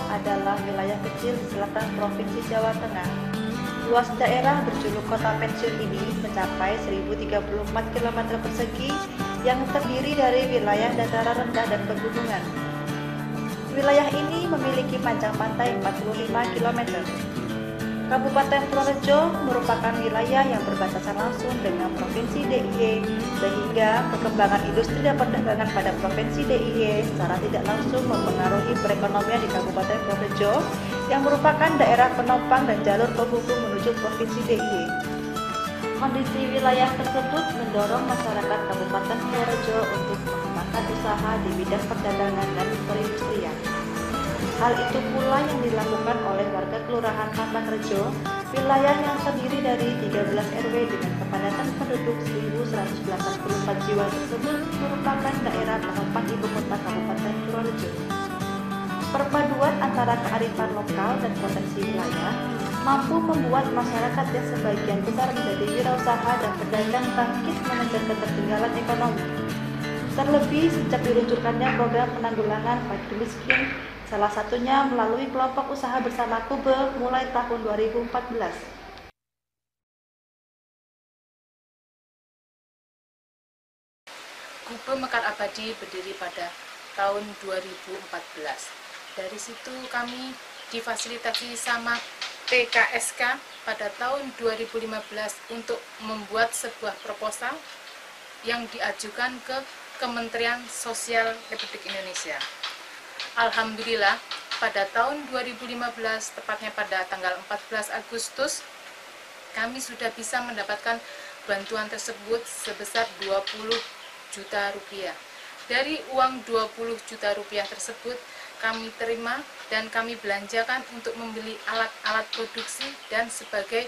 adalah wilayah kecil di selatan Provinsi Jawa Tengah. Luas daerah berjuluk Kota Pensiun ini mencapai 1034 km persegi yang terdiri dari wilayah dataran rendah dan pegunungan. Wilayah ini memiliki panjang pantai 45 km. Kabupaten Purworejo merupakan wilayah yang berbatasan langsung dengan Provinsi DIY, sehingga perkembangan industri dan perdagangan pada Provinsi DIY secara tidak langsung mempengaruhi perekonomian di Kabupaten Purworejo yang merupakan daerah penopang dan jalur penghubung menuju Provinsi DIY. Kondisi wilayah tersebut mendorong masyarakat Kabupaten Purworejo untuk mengembangkan usaha di bidang perdagangan dan perindustrian. Hal itu pula yang dilakukan oleh warga Kelurahan Tambang Rejo, wilayah yang terdiri dari 13 RW dengan kepadatan penduduk 1.184 jiwa tersebut merupakan daerah penopang ibu kota Kabupaten Purworejo. Perpaduan antara kearifan lokal dan potensi wilayah mampu membuat masyarakat yang sebagian besar menjadi wirausaha dan pedagang bangkit mengejar ketertinggalan ekonomi. Terlebih sejak diluncurkannya program penanggulangan fakir miskin, salah satunya melalui kelompok usaha bersama Kube mulai tahun 2014. Kube Mekar Abadi berdiri pada tahun 2014. Dari situ kami difasilitasi sama TKSK pada tahun 2015 untuk membuat sebuah proposal yang diajukan ke Kementerian Sosial Republik Indonesia. Alhamdulillah, pada tahun 2015, tepatnya pada tanggal 14 Agustus, kami sudah bisa mendapatkan bantuan tersebut sebesar 20 juta rupiah. Dari uang 20 juta rupiah tersebut, kami terima dan kami belanjakan untuk membeli alat-alat produksi dan sebagai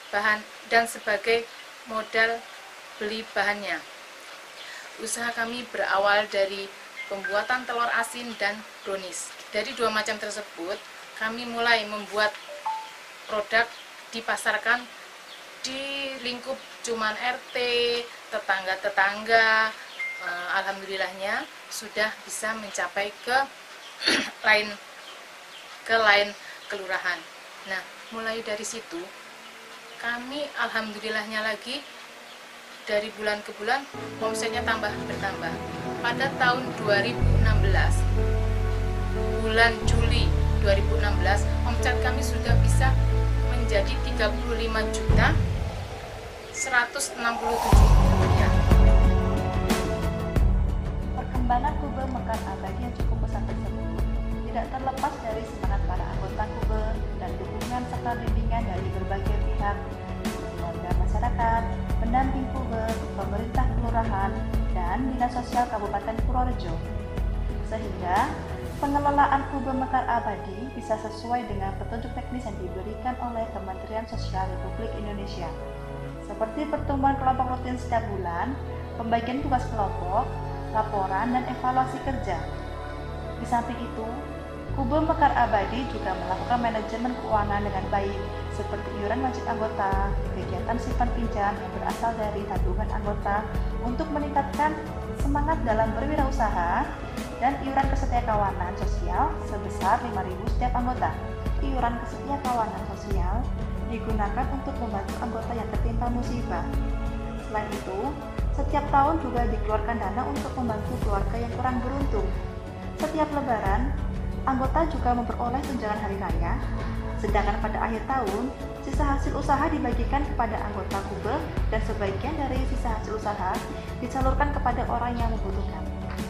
modal beli bahannya. Usaha kami berawal dari pembuatan telur asin dan brownies. Dari dua macam tersebut, kami mulai membuat produk dipasarkan di lingkup cuman RT, tetangga-tetangga. Alhamdulillahnya sudah bisa mencapai ke lain kelurahan. Nah, mulai dari situ kami alhamdulillahnya lagi dari bulan ke bulan omsetnya bertambah. Pada tahun 2016, bulan Juli 2016, omset kami sudah bisa menjadi 35.167.000 rupiah. Perkembangan Kube Mekar Abadi yang cukup besar tersebut tidak terlepas dari semangat para anggota Kube dan dukungan serta bimbingan dari berbagai pihak, warga masyarakat, pendamping Kube, pemerintah kelurahan, dan Dinas Sosial Kabupaten Purworejo, sehingga pengelolaan Kube Mekar Abadi bisa sesuai dengan petunjuk teknis yang diberikan oleh Kementerian Sosial Republik Indonesia, seperti pertemuan kelompok rutin setiap bulan, pembagian tugas kelompok, laporan, dan evaluasi kerja. Di samping itu, Kube Mekar Abadi juga melakukan manajemen keuangan dengan baik, seperti iuran wajib anggota, kegiatan simpan pinjam yang berasal dari tabungan anggota untuk meningkatkan semangat dalam berwirausaha, dan iuran kesetiakawanan sosial sebesar 5.000 setiap anggota. Iuran kesetiakawanan sosial digunakan untuk membantu anggota yang tertimpa musibah. Selain itu, setiap tahun juga dikeluarkan dana untuk membantu keluarga yang kurang beruntung. Setiap lebaran, anggota juga memperoleh tunjangan hari raya, sedangkan pada akhir tahun, sisa hasil usaha dibagikan kepada anggota Kube dan sebagian dari sisa hasil usaha disalurkan kepada orang yang membutuhkan.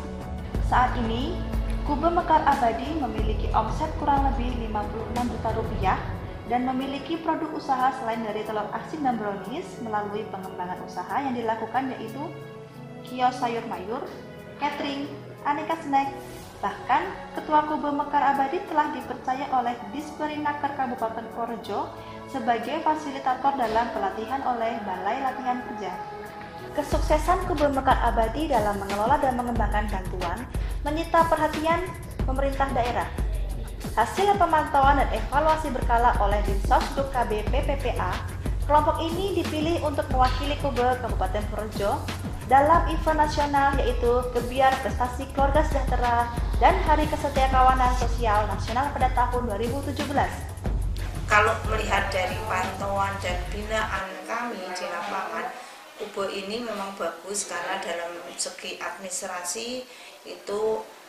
Saat ini, Kube Mekar Abadi memiliki omset kurang lebih 56 juta rupiah dan memiliki produk usaha selain dari telur asin dan brownies melalui pengembangan usaha yang dilakukan yaitu kios sayur mayur, catering, aneka snack. Bahkan, Ketua Kube Mekar Abadi telah dipercaya oleh Disperinaker Kabupaten Purworejo sebagai fasilitator dalam pelatihan oleh Balai Latihan Kerja. Kesuksesan Kube Mekar Abadi dalam mengelola dan mengembangkan bantuan menyita perhatian pemerintah daerah. Hasil pemantauan dan evaluasi berkala oleh Dinsosduk KB PPPA, kelompok ini dipilih untuk mewakili Kube Kabupaten Purworejo dalam event nasional yaitu Gebiar Prestasi Keluarga Sejahtera dan Hari Kesetiakawanan Sosial Nasional pada tahun 2017. Kalau melihat dari pantauan dan binaan kami di lapangan, Kube ini memang bagus karena dalam segi administrasi itu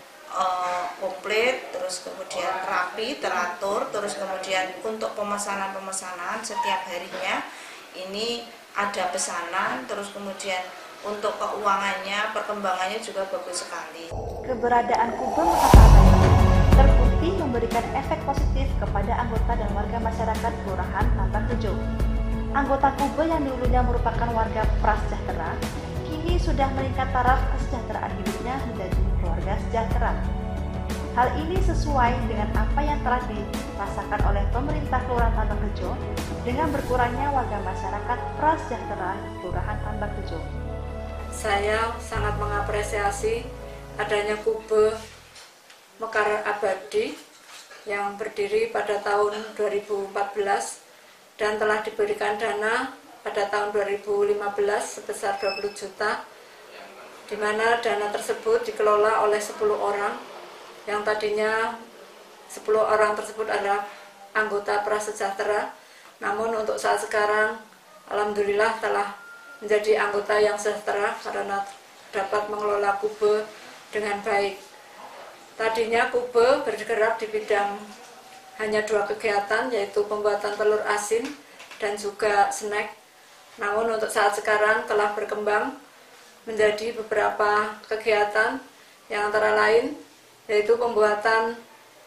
komplit, terus kemudian rapi, teratur, terus kemudian untuk pemesanan setiap harinya ini ada pesanan, terus kemudian untuk keuangannya, perkembangannya juga bagus sekali. Keberadaan Kube Mekat Abadi terbukti memberikan efek positif kepada anggota dan warga masyarakat Kelurahan Tambak Rejo. Anggota Kube yang dulunya merupakan warga prasejahtera, kini sudah meningkat taraf kesejahteraan hidupnya menjadi keluarga sejahtera. Hal ini sesuai dengan apa yang telah dirasakan oleh pemerintah Kelurahan Tambak Rejo dengan berkurangnya warga masyarakat prasejahtera Kelurahan Tambak Rejo. Saya sangat mengapresiasi adanya Kube Mekar Abadi yang berdiri pada tahun 2014 dan telah diberikan dana pada tahun 2015 sebesar 20 juta, di mana dana tersebut dikelola oleh 10 orang, yang tadinya 10 orang tersebut adalah anggota prasejahtera, namun untuk saat sekarang alhamdulillah telah menjadi anggota yang sejahtera karena dapat mengelola Kube dengan baik. Tadinya Kube bergerak di bidang hanya 2 kegiatan, yaitu pembuatan telur asin dan juga snack. Namun untuk saat sekarang telah berkembang menjadi beberapa kegiatan yang antara lain yaitu pembuatan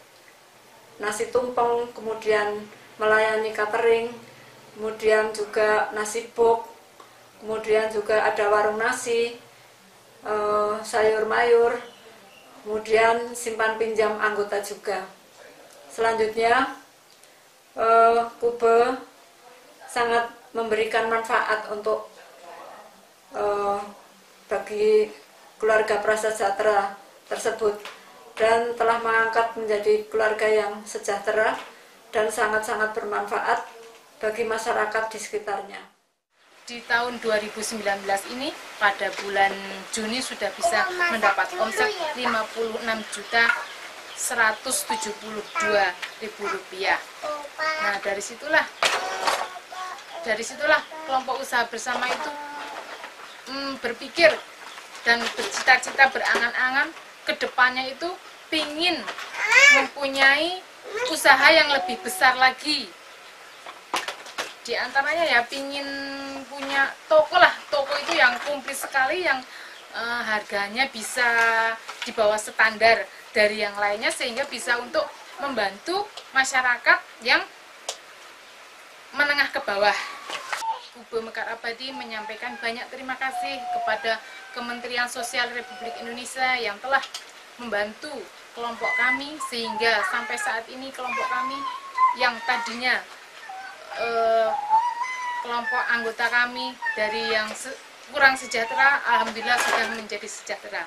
nasi tumpeng, kemudian melayani catering, kemudian juga nasi bok, kemudian juga ada warung nasi, sayur mayur, kemudian simpan pinjam anggota juga. Selanjutnya, Kube sangat memberikan manfaat untuk bagi keluarga prasejahtera tersebut dan telah mengangkat menjadi keluarga yang sejahtera dan sangat-sangat bermanfaat bagi masyarakat di sekitarnya. Di tahun 2019 ini pada bulan Juni sudah bisa mendapat omset Rp56.172.000. Nah, dari situlah kelompok usaha bersama itu berpikir dan bercita-cita, berangan-angan ke depannya itu pingin mempunyai usaha yang lebih besar lagi. Di antaranya ya pingin punya toko itu yang komplit sekali, yang harganya bisa di bawah standar dari yang lainnya sehingga bisa untuk membantu masyarakat yang menengah ke bawah. Kube Mekar Abadi menyampaikan banyak terima kasih kepada Kementerian Sosial Republik Indonesia yang telah membantu kelompok kami sehingga sampai saat ini kelompok kami yang tadinya kelompok anggota kami dari yang kurang sejahtera, alhamdulillah sudah menjadi sejahtera.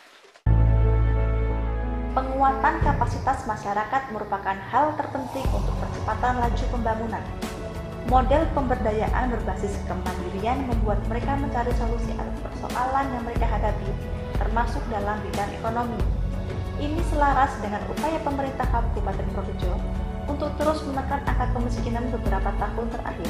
Penguatan kapasitas masyarakat merupakan hal terpenting untuk percepatan laju pembangunan. Model pemberdayaan berbasis kemandirian membuat mereka mencari solusi atas persoalan yang mereka hadapi, termasuk dalam bidang ekonomi. Ini selaras dengan upaya pemerintah Kabupaten Purworejo untuk terus menekan angka kemiskinan beberapa tahun terakhir.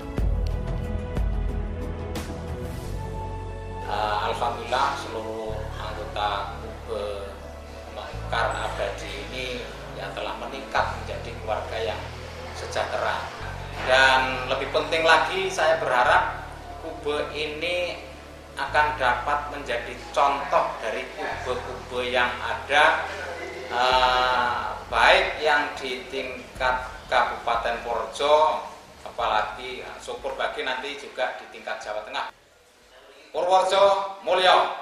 Alhamdulillah seluruh anggota Kube Mekar Abadi ini yang telah meningkat menjadi keluarga yang sejahtera. Dan lebih penting lagi, saya berharap Kube ini akan dapat menjadi contoh dari kube-kube yang ada, baik yang di tingkat Kabupaten Purworejo, apalagi syukur bagi nanti juga di tingkat Jawa Tengah. Purworejo Mulya.